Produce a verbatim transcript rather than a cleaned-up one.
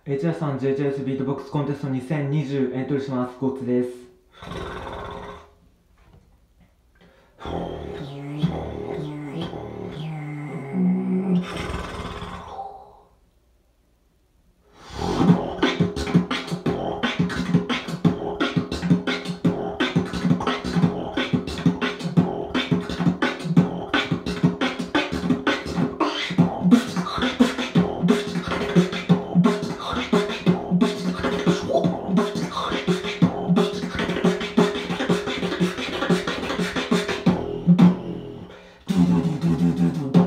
エイチアール さん ジェイジェイエス ビートボックスコンテストにせんにじゅうエントリーします。ゴッツです。ドゥドゥドゥドゥドゥドゥ